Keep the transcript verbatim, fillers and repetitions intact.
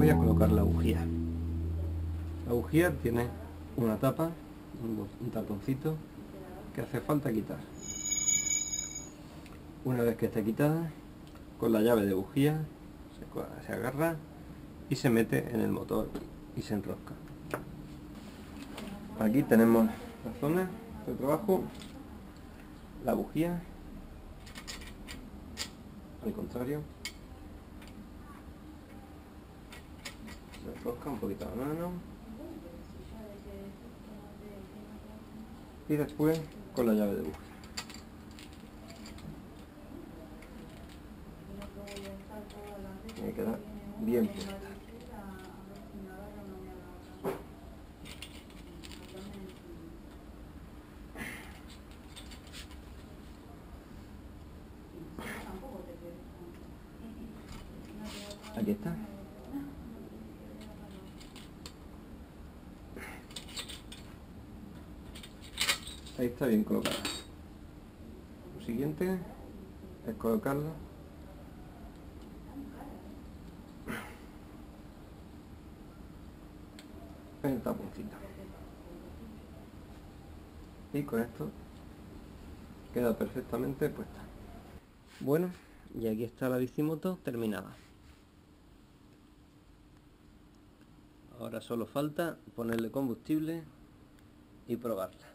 voy a colocar la bujía. La bujía tiene una tapa, un, un taponcito que hace falta quitar. Una vez que esté quitada, con la llave de bujía se, se agarra y se mete en el motor y se enrosca. Aquí tenemos la zona de trabajo, la bujía, al contrario, se enrosca un poquito la mano y después con la llave de bujía. Tiene que quedar bien puesta. Aquí está. Ahí está bien colocada. Lo siguiente es colocarla en el taponcito. Y con esto queda perfectamente puesta. Bueno, y aquí está la bicimoto terminada. Ahora solo falta ponerle combustible y probarla.